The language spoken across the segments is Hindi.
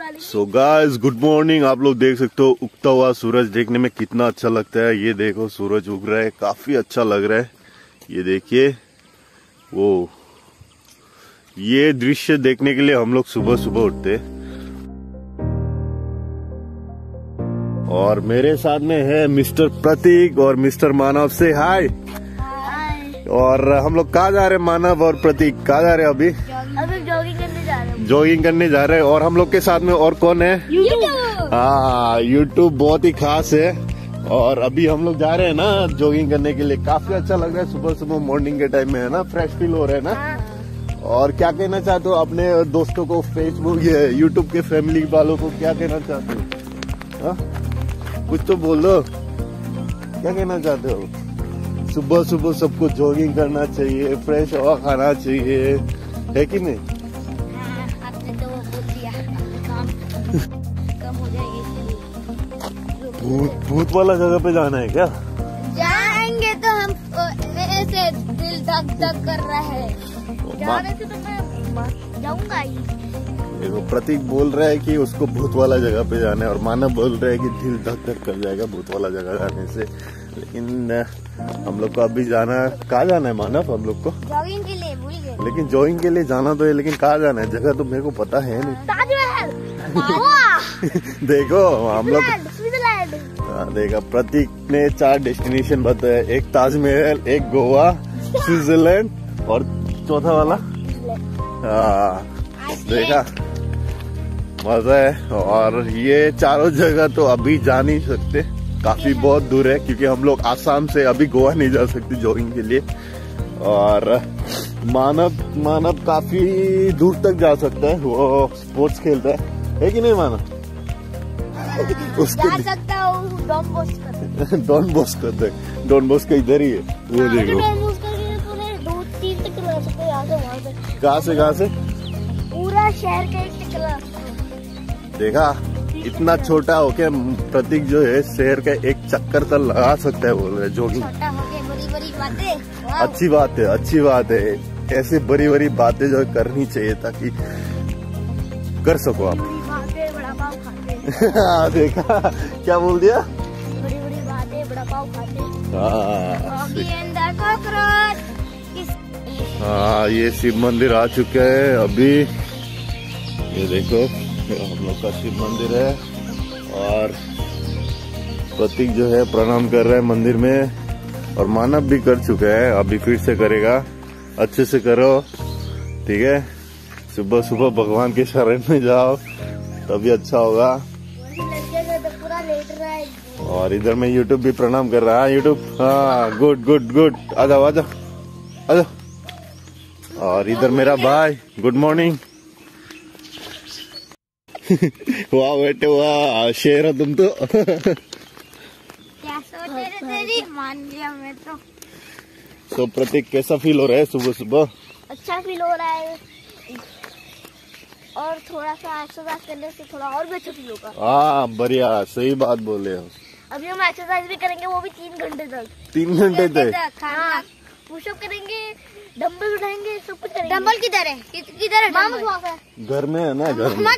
So guys good morning. आप लोग देख सकते हो उगता हुआ सूरज देखने में कितना अच्छा लगता है। ये देखो सूरज उग रहा है, काफी अच्छा लग रहा है। ये देखिए वो, ये दृश्य देखने के लिए हम लोग सुबह सुबह उठते। और मेरे साथ में है मिस्टर प्रतीक और मिस्टर मानव। से हाय। और हम लोग कहाँ जा रहे हैं? मानव और प्रतीक कहाँ जा रहे हैं? अभी जॉगिंग करने जा रहे हैं। जॉगिंग करने जा रहे हैं। और हम लोग के साथ में और कौन है? यूट्यूब। हाँ, यूट्यूब बहुत ही खास है। और अभी हम लोग जा रहे हैं ना जॉगिंग करने के लिए। काफी अच्छा लग रहा है सुबह सुबह मॉर्निंग के टाइम में, है ना? फ्रेश फील हो रहा है ना। और क्या कहना चाहते हो अपने दोस्तों को, फेसबुक यूट्यूब के फैमिली वालों को क्या कहना चाहते हो? कुछ तो बोलो, क्या कहना चाहते हो? सुबह सुबह सबको जॉगिंग करना चाहिए, फ्रेश हवा खाना चाहिए, है कि नहीं? आपने तो वो बोल दिया, काम कम हो जाएगी। भूत वाला जगह पे जाना है क्या? जाएंगे तो हम ऐसे दिल धक धक कर रहा है। जाने से तो मैं जाऊंगा ही। देखो प्रतीक बोल रहा है कि उसको भूत वाला जगह पे जाना है, और मानव बोल रहा है कि दिल धक धक कर जाएगा भूत वाला जगह जाने से। लेकिन हम लोग को अभी जाना, कहाँ जाना है मानव? हम लोग को जॉगिंग के लिए भूल गए। लेकिन जॉगिंग के लिए जाना तो है, लेकिन कहाँ जाना है? जगह तो मेरे को पता है नहीं। ताजमहल। देखो हम लोग, स्विट्जरलैंड। देखा प्रतीक ने 4 डेस्टिनेशन बताया। एक ताजमहल, एक गोवा, स्विट्जरलैंड और चौथा वाला। देखा, मजा है। और ये चारों जगह तो अभी जा नहीं सकते, काफी बहुत दूर है, क्योंकि हम लोग आसाम से अभी गोवा नहीं जा सकते जॉगिंग के लिए। और मानव काफी दूर तक जा सकता है, वो स्पोर्ट्स खेलता है कि नहीं मानव? जा सकता हूँ डॉन बॉस्को। डॉन बॉस्को तक? डॉन बॉस्को इधर ही है, वो देखो। डॉन बॉस्को के पूरे 2-3 तक लगा सकते हैं, यहाँ से वहाँ से। कहाँ से? पूरा शहर का एक तक लगा सकते। देखा, इतना छोटा हो के प्रतीक जो है शहर का एक चक्कर तो लगा सकता है, बोल रहे जॉगिंग। छोटा हो के बड़ी बड़ी बातें। अच्छी बात है, अच्छी बात है। ऐसी बड़ी बड़ी बातें जो करनी चाहिए ताकि कर सको आप। बड़ा पाव खाते। हाँ, देखा क्या बोल दिया? बड़ी बड़ी बातें, बड़ा पाव खाते। हाँ, ये शिव मंदिर आ चुका है अभी। ये देखो हम लोग का शिव मंदिर है। और प्रतीक जो है प्रणाम कर रहा है मंदिर में, और मानव भी कर चुका है, अभी फिर से करेगा। अच्छे से करो, ठीक है? सुबह सुबह भगवान के शरण में जाओ, तभी अच्छा होगा। तो पूरा लेट रहा है। और इधर में यूट्यूब भी प्रणाम कर रहा है। यूट्यूब, हाँ, गुड गुड गुड। आ जाओ आ जाओ आ जाओ। और इधर मेरा भाई, गुड मॉर्निंग। वाह बेटे वाह, शेर हो तुम तो। क्या सोच रहे तेरी? मान लिया मैं तो। तो प्रतीक कैसा फील हो रहा है सुबह सुबह? अच्छा फील हो रहा है, और थोड़ा सा एक्सरसाइज करने से थोड़ा और भी अच्छा फील होगा। हाँ बढ़िया, सही बात बोले हो। अभी हम एक्सरसाइज भी करेंगे, वो भी 3 घंटे तक। 3 घंटे तक? हाँ, पुशअप करेंगे, डंबल उठाएंगे, सब कुछ करेंगे। डंबल किधर है? किधर है? घर में है ना, घर में।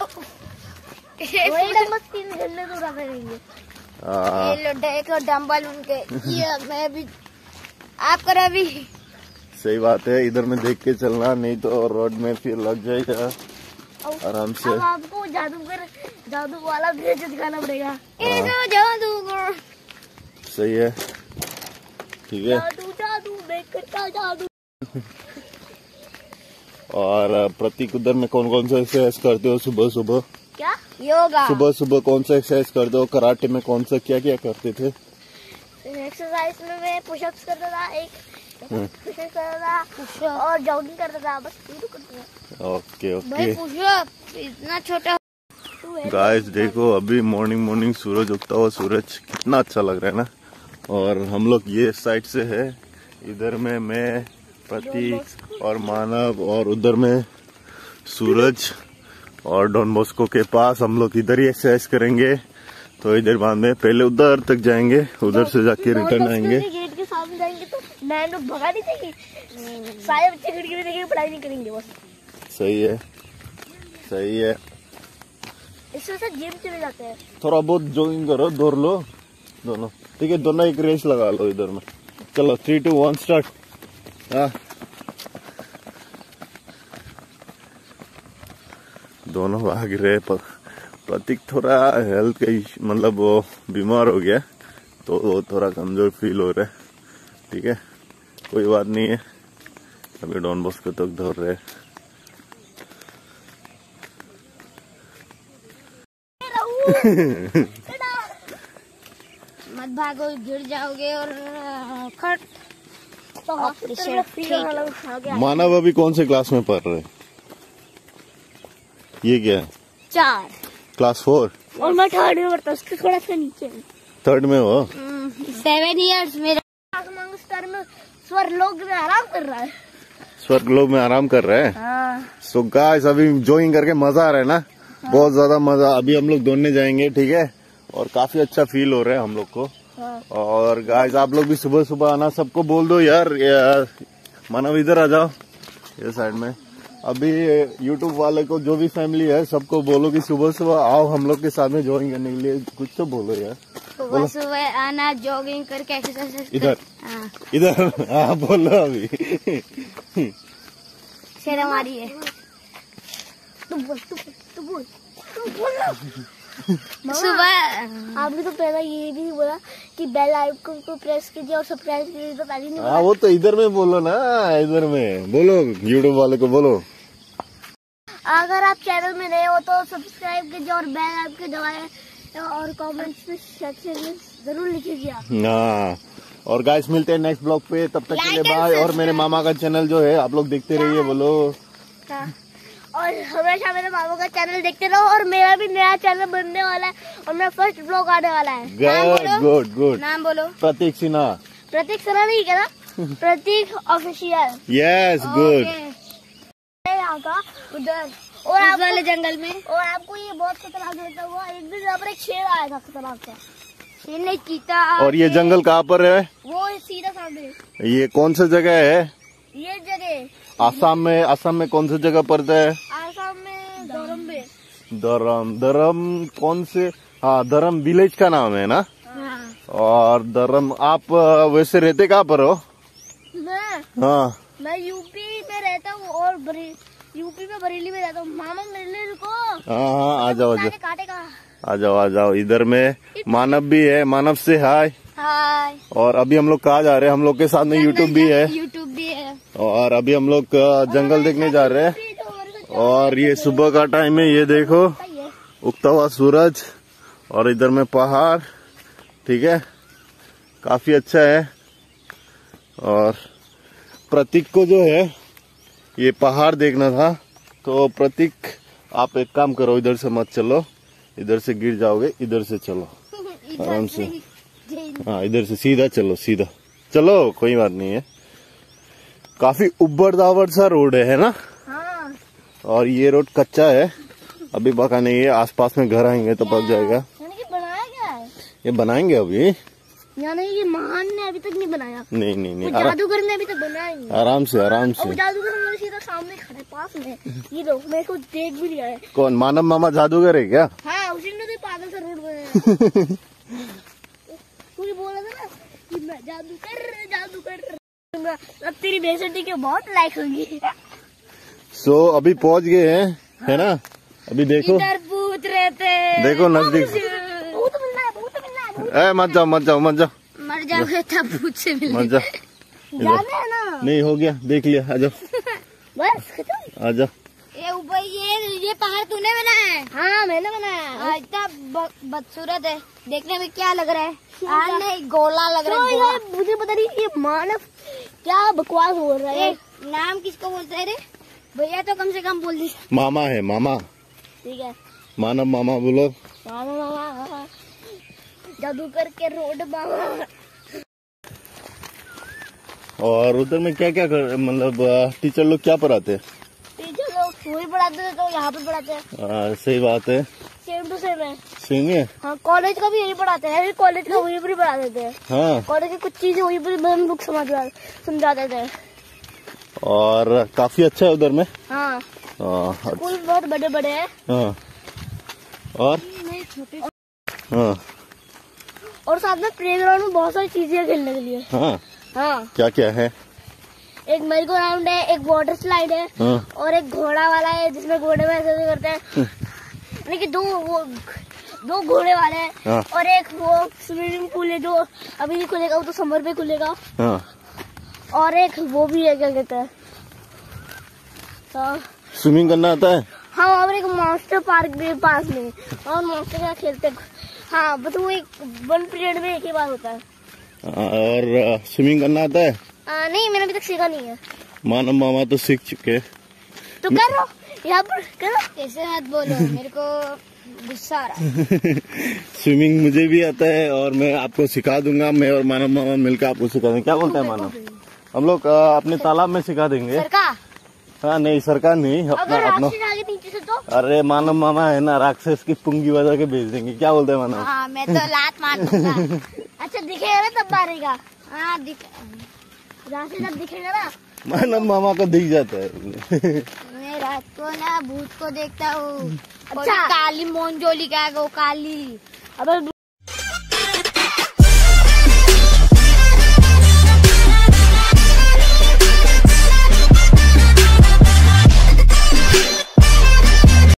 वही डंबल 3 घंटे तो उठा करेंगे। देखो डंबल उनके, ये मैं भी, आप करो अभी। सही बात है, इधर में देख के चलना, नहीं तो रोड में फिर लग जाएगा आराम से। अब आपको जादू वाला भेज दिखाना पड़ेगा। जादूगर। सही है, ठीक है। जादू देखता जादू। और प्रतीक उधर में कौन कौन सा एक्सरसाइज करते हो सुबह सुबह? क्या? योगा। सुबह सुबह कौन सा एक्सरसाइज करते हो? कराटे में कौन सा क्या क्या करते थे? एक्सरसाइज में मैं पुशअप्स करता था, एक पुशअप्स करता था और जॉगिंग करता था, बस ये तो करता था। Okay okay. भाई पुशअप इतना छोटा। गाइस देखो, अभी मॉर्निंग सूरज उगता हुआ सूरज कितना अच्छा लग रहा है ना। और हम लोग ये साइड से है, इधर में मैं, प्रतीक और मानव, और उधर में सूरज। और डॉन बॉस्को के पास हम लोग इधर ही एक्सरसाइज करेंगे। तो इधर बाद में पहले उधर तक जाएंगे, उधर से जाके रिटर्न आएंगे। गेट के सामने जाएंगे तो नए लोग भगा नहीं देंगे, सारे बच्चे खिड़की में देखेंगे, पढ़ाई नहीं करेंगे बस। सही है, सही है। से जिम चले जाते हैं। थोड़ा बहुत जॉगिंग करो, दौड़ लो दोनों, ठीक है? दोनों एक रेस लगा लो इधर में। चलो 3, 2, 1 स्टार्ट। हाँ, दोनों भाग रहे। प्रतीक थोड़ा हेल्थ का मतलब वो बीमार हो गया, तो वो थोड़ा कमजोर फील हो रहा है, ठीक है? कोई बात नहीं है, अभी डॉन बॉस्को तक दौड़ रहे। मत भागो, गिर जाओगे और खट। तो मानव अभी कौन से क्लास में पढ़ रहे? ये क्या है? 4 क्लास 4 और मैं 3rd में पढ़ता हूँ, उसके थोड़ा सा नीचे। 3rd में हो? 7 इयर्स मेरा स्तर में स्वर्गलोक में आराम कर रहा है। स्वर्गलोक में आराम कर रहे हैं। हाँ। सो गाइस, अभी जॉगिंग करके मजा आ रहा है ना? हाँ। बहुत ज्यादा मजा। अभी हम लोग दौड़ने जाएंगे, ठीक है? और काफी अच्छा फील हो रहा है हम लोग को। हाँ। और गाइस, आप लोग भी सुबह सुबह आना, सबको बोल दो यार। मानव इधर आ जाओ, ये साइड में। अभी YouTube वाले को, जो भी फैमिली है, सबको बोलो कि सुबह सुबह आओ हम लोग के साथ में जॉगिंग करने के लिए। कुछ तो बोलो यार। सुबह सुबह आना, जॉगिंग करके एक्सरसाइज। इधर इधर हाँ, बोलो अभी। शर्म आ रही है। तू बोल। सुबह आपने तो पहले ये भी बोला कि बेल आइकन को प्रेस कीजिए और सब्सक्राइब कीजिए, तो पहले नहीं। हाँ, वो तो इधर में बोलो ना, इधर में बोलो, YouTube वाले को बोलो। अगर आप चैनल में नए हो तो सब्सक्राइब कीजिए और बेल आइकन दबाएं और कमेंट्स में सेक्शन में जरूर लिखिए आप। हाँ, और गाइस मिलते हैं नेक्स्ट ब्लॉग पे, तब तक के लिए बाय। और मेरे मामा का चैनल जो है आप लोग देखते रहिए, बोलो। और हमेशा मेरे मामा का चैनल देखते रहो। और मेरा भी नया चैनल बनने वाला है और मेरा फर्स्ट ब्लॉग आने वाला है। गुड। नाम बोलो। प्रतीक सिन्हा। प्रतीक सिन्हा नहीं क्या ना? प्रतीक ऑफिशियल। Yes, good. यहाँ का उधर और आप वाले जंगल में, और आपको ये बहुत खतरनाक लगता हुआ। एक दिन यहाँ पर एक शेर आया था खतरनाक सा। शेर ने चीता। और ये जंगल कहाँ पर है? वो सीधा सामने। ये कौन सा जगह है? ये जगह आसाम में। आसाम में कौन सा जगह पड़ता है? आसाम में दरम में। दरम कौन से? हाँ, दरम विलेज का नाम है ना? हाँ। और दरम, आप वैसे रहते कहाँ पर हो? मैं यूपी में रहता हूँ और यूपी में बरेली में रहता हूँ। मामा मिलने को। हाँ, आ जाओ काटेगा। आ जाओ। इधर में मानव भी है। मानव से हाय। और अभी हम लोग कहाँ जा रहे हैं? हम लोग के साथ में यूट्यूब भी है। और अभी हम लोग जंगल देखने जा रहे हैं। और ये सुबह का टाइम है, ये देखो उगता हुआ सूरज, और इधर में पहाड़, ठीक है? काफी अच्छा है। और प्रतीक को जो है ये पहाड़ देखना था, तो प्रतीक आप एक काम करो, इधर से मत चलो, इधर से गिर जाओगे, इधर से चलो आराम से। हाँ, इधर से सीधा चलो, कोई बात नहीं है। काफी उबड़ दावड़ सा रोड है ना? हाँ। और ये रोड कच्चा है, अभी पका नहीं है। आसपास में घर आएंगे तो पक जाएगा। यानी कि बनाया क्या है? ये बनाएंगे अभी। यानी कि महान ने अभी तक नहीं बनाया। नहीं, जादूगर ने अभी तक बनाया नहीं। आराम से। और जादूगर हमारे सीधा सामने खड़े पास में। ये लो, मेरे को देख भी लिया है। कौन? मानव मामा जादूगर है क्या? हाँ, उसी ने तो पागल सा रोड बनाया। तू बोल रहा था ना कि मैं जादूगर। अब तेरी बेइज्जती के बहुत लाइक होंगी। सो अभी पहुंच गए हैं, है ना? अभी देखो, इधर भूत रहते। देखो नजदीक। भूत मिलना है। मत जाओ। मर जाओगे तब भूत से मिलने। मत जाओ। जाना है ना? नहीं, हो गया, देख लिया। आ जाओ, बस खत्म। आ जाओ। ये पहाड़ तूने बनाया है? हाँ, मैंने बनाया। इतना बदसूरत है, देखने में क्या लग रहा है? नहीं, गोला लग रहा है। यार मुझे पता नहीं ये मानव क्या बकवास बोल रहा है। नाम किसको बोलते हैं रे भैया? तो कम से कम बोल दी। मामा है, मामा। ठीक है, मानव मामा बोलो। मामा जादूगर के रोड मामा। और उधर में क्या क्या मतलब टीचर लोग क्या पढ़ाते हैं? टीचर लोग वही पढ़ाते थे तो यहाँ पे पढ़ाते हैं। सही बात है। सेम टू सेम है। सेम है। हाँ, कॉलेज का भी यही पढ़ाते हैं। कॉलेज का वही पर पढ़ा देते हैं। हाँ, कॉलेज की कुछ चीजें वही पर हम लोग समझा देते हैं। और काफी अच्छा है उधर में। हाँ, हाँ, स्कूल बहुत बड़े बड़े हैं। हाँ। और छोटे। हाँ, और साथ में प्लेग्राउंड में बहुत सारी चीजें खेलने के लिए। हाँ, हाँ, क्या क्या है? एक मेरी गो राउंड है, एक वाटर स्लाइड है, हाँ, और एक घोड़ा वाला है जिसमें घोड़े में ऐसे करते हैं। यानी कि दो घोड़े वाले हैं। हाँ, और एक वो स्विमिंग पूल है जो अभी नहीं खुलेगा, वो तो समर में खुलेगा। हाँ, और एक वो भी है, क्या कहते हैं, स्विमिंग करना आता है? हाँ, और एक मॉन्स्टर पार्क भी है पास में, और मॉन्स्टर का खेलते। हाँ, बट वो एक 1 पीरियड में एक ही बार होता है। और स्विमिंग करना आता है? नहीं, मैंने अभी तक सीखा नहीं है। मानव मामा तो सीख चुके। तो करो यहाँ पर, करो। ऐसे मत बोलो, मेरे को गुस्सा आ रहा है। स्विमिंग मुझे भी आता है और मैं आपको सिखा दूंगा। मैं और मानव मामा मिलकर आपको सिखा देंगे। क्या बोलते हैं मानव? हम लोग अपने तालाब में सिखा देंगे। सरकार? हाँ, नहीं सरकार नहीं, अपना अपना। नीचे से तो अरे मानव मामा है ना, राक्षस की पुंगी बजा के भेज देंगे। क्या बोलते हैं मानव? हाँ, मैं तो लात मार दूंगा। अच्छा दिखेगा ना तब मारेगा। हाँ, जब दिखेगा ना। मानव मामा को दिख जाता है। मैं रात को ना भूत को देखता हूँ। अच्छा, काली मोंजोली क्या है वो काली। अब